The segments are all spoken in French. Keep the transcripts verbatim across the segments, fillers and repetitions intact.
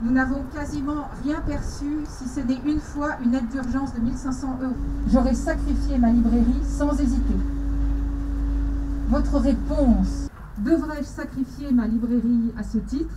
Nous n'avons quasiment rien perçu, si ce n'est une fois une aide d'urgence de mille cinq cents euros. J'aurais sacrifié ma librairie sans hésiter. Votre réponse: devrais-je sacrifier ma librairie à ce titre?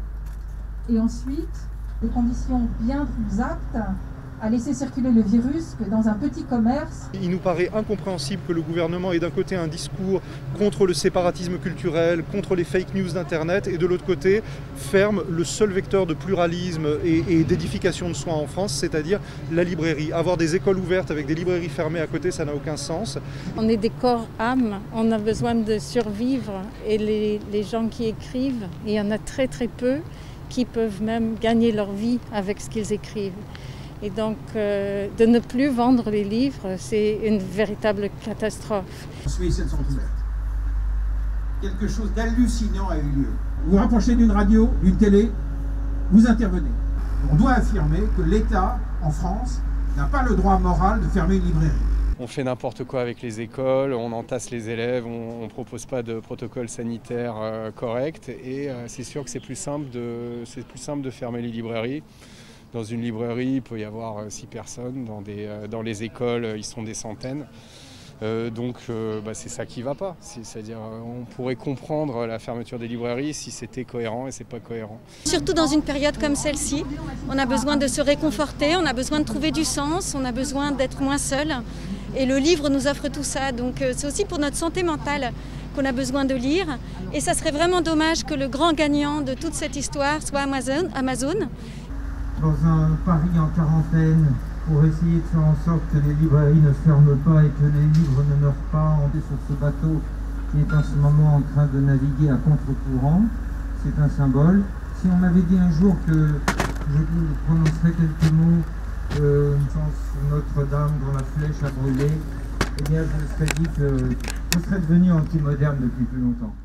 Et ensuite, des conditions bien plus aptes à laisser circuler le virus que dans un petit commerce. Il nous paraît incompréhensible que le gouvernement ait d'un côté un discours contre le séparatisme culturel, contre les fake news d'Internet, et de l'autre côté ferme le seul vecteur de pluralisme et, et d'édification de soi en France, c'est-à-dire la librairie. Avoir des écoles ouvertes avec des librairies fermées à côté, ça n'a aucun sens. On est des corps-âmes, on a besoin de survivre, et les, les gens qui écrivent, il y en a très très peu qui peuvent même gagner leur vie avec ce qu'ils écrivent. Et donc, euh, de ne plus vendre les livres, c'est une véritable catastrophe. Les Suisses sont ouvertes. Quelque chose d'hallucinant a eu lieu. Vous vous rapprochez d'une radio, d'une télé, vous intervenez. On doit affirmer que l'État, en France, n'a pas le droit moral de fermer une librairie. On fait n'importe quoi avec les écoles, on entasse les élèves, on ne propose pas de protocole sanitaire euh, correct, et euh, c'est sûr que c'est plus simple de, c'est plus simple de fermer les librairies. Dans une librairie, il peut y avoir six personnes, dans, des, dans les écoles, ils sont des centaines. Euh, donc euh, bah, c'est ça qui ne va pas. C'est-à-dire on pourrait comprendre la fermeture des librairies si c'était cohérent, et c'est pas cohérent. Surtout dans une période comme celle-ci, on a besoin de se réconforter, on a besoin de trouver du sens, on a besoin d'être moins seul. Et le livre nous offre tout ça. Donc euh, c'est aussi pour notre santé mentale qu'on a besoin de lire. Et ça serait vraiment dommage que le grand gagnant de toute cette histoire soit Amazon. Amazon. Dans un Paris en quarantaine, pour essayer de faire en sorte que les librairies ne se ferment pas et que les livres ne meurent pas, on est sur ce bateau qui est en ce moment en train de naviguer à contre-courant. C'est un symbole. Si on m'avait dit un jour que je prononcerais quelques mots, euh, une chance sur Notre-Dame dont la flèche a brûlé, eh bien je me serais dit que je serais devenu anti-moderne depuis plus longtemps.